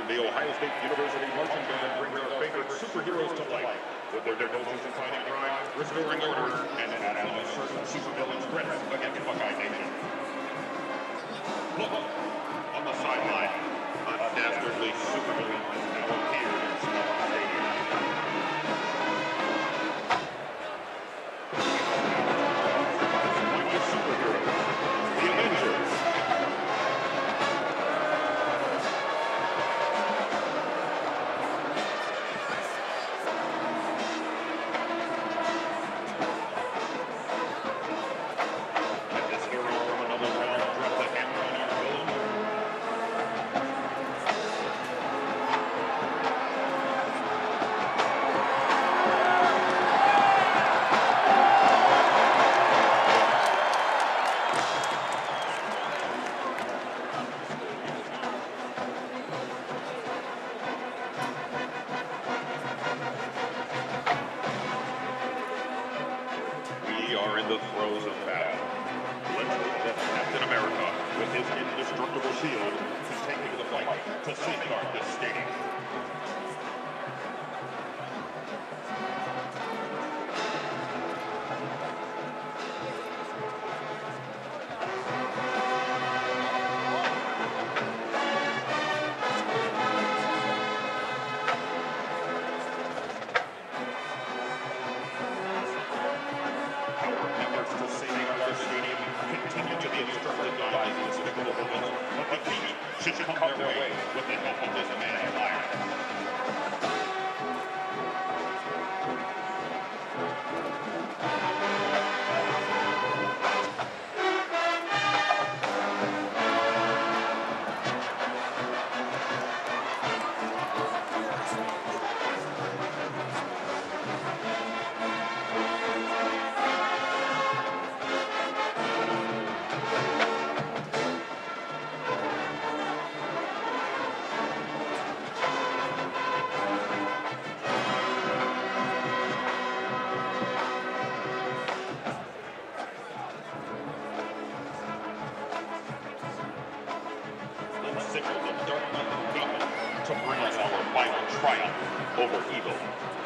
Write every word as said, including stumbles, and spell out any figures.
the Ohio State University Marching Band brings our favorite superheroes to life with their devotion to fighting crime, restoring order, and battling certain supervillain threats against Buckeye Nation. Look, on the sideline, a dastardly supervillain has now appeared in Spartan Stadium. Mighty superheroes, the Avengers. We are in the throes of battle. Let's hope that Captain America, with his indestructible shield, can take me to the fight to safeguard this stadium. Should come their way with the help of this man of iron. Signal the dark knight of God to bring us our final triumph over evil.